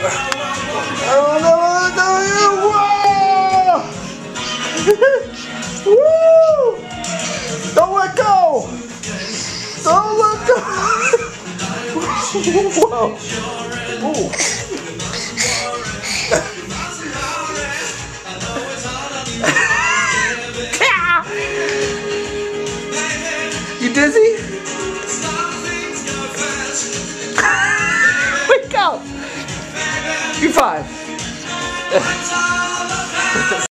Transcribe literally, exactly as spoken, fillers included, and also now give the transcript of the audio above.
Oh no, no, whoa! Woo! Don't let go! Don't let go! Whoa! Ooh. You dizzy? Wake up! You're fine.